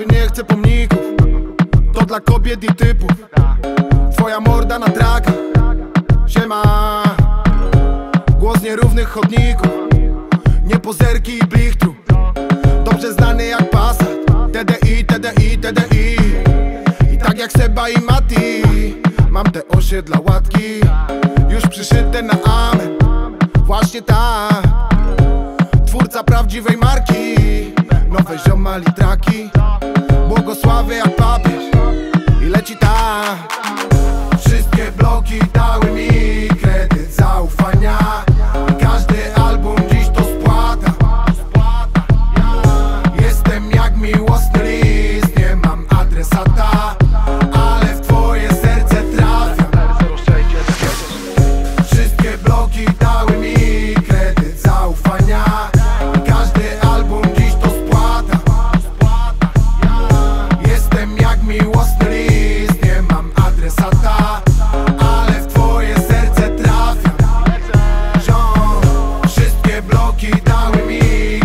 nie chcę pomników, to dla kobiet i typów. Twoja morda na traka, siema. Głos nierównych chodników, niepozerki i blichtru. Dobrze znany jak Passat, TDI, TDI, TDI. I tak jak Seba i Mati, mam te osiedla łatki już przyszyte na amen. Właśnie tak, twórca prawdziwej marki. Nowe ziomali traki, błogosławię jak papież. I leci tak. Wszystkie bloki dały mi kredyt zaufania. I każdy album dziś to spłata. Jestem jak miłosny list, nie mam adresata, ale w twoje serce trafiam. Wszystkie bloki dały mi kredyt zaufania. I każdy album dziś to spłata. Jestem jak miłosny list, nie mam adresata, ale w twoje serce trafiam. Wszystkie bloki dały mi